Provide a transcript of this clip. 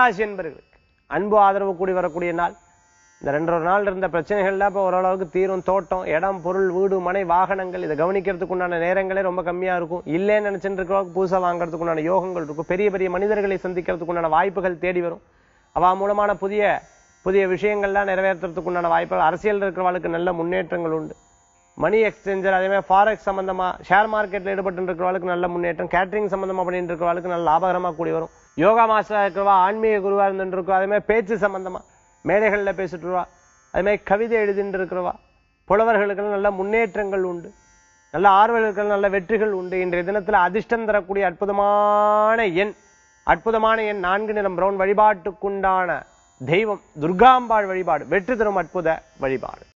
கடகராசி என்பவர்களுக்கு அன்பு ஆதரவு கூடி வரக்கூடிய நாள். இந்த 2 நாள் இருந்த பிரச்சனைகள்லாம் இப்போ ஓரளவுக்கு தீரும். தோட்டம், இடம், பொருள், வீடு, மனை, வாகனங்கள் இதை கவனிக்கிறதுக்கு உண்டான நேரங்களே ரொம்ப கம்மியா இருக்கும். இல்லைன்னு நினைச்சிட்டு இருக்கிறவங்க புதுசா வாங்குறதுக்கு உண்டான யோகங்கள் இருக்கும். பெரிய பெரிய மனிதர்களை சந்திக்கிறதுக்கு உண்டான வாய்ப்புகள் தேடி வரும். அவ மூலமான புதிய புதிய விஷயங்கள்லாம் நிறைவேற்றுறதுக்கு உண்டான வாய்ப்புகள். அரசியல் இருக்கிறவளுக்கு நல்ல முன்னேற்றங்கள் உண்டு. மணி எக்ஸ்சேஞ்சர், அதே மாதிரி ஃபாரெக்ஸ் சம்பந்தமா ஷேர் மார்க்கெட்ல ஈடுபட்டு இருக்கிறவளுக்கு நல்ல முன்னேற்றம். கேட்டரிங் சம்பந்தமா பண்ணிட்டு இருக்கிறவளுக்கு நல்ல லாபகரமா கூடி வரும். யோகா மாஸ்டரா இருக்கிறவா, ஆன்மீக குருவா இருந்துட்டு இருக்கா, அதே மாதிரி பேச்சு சம்பந்தமா மேடைகள்ல பேசிட்டு இருவா, அதே மாதிரி கவிதை எழுதிட்டு இருக்கிறவா, புலவர்களுக்கு நல்ல முன்னேற்றங்கள் உண்டு. நல்ல ஆர்வலர்களுக்கு நல்ல வெற்றிகள் உண்டு. இன்றைய தினத்துல அதிர்ஷ்டம் தரக்கூடிய அற்புதமான எண் 4 நிறம் பிரவுன். வழிபாட்டுக்குண்டான தெய்வம் துர்காம்பாள் வழிபாடு வெற்றி தரும் அற்புத வழிபாடு.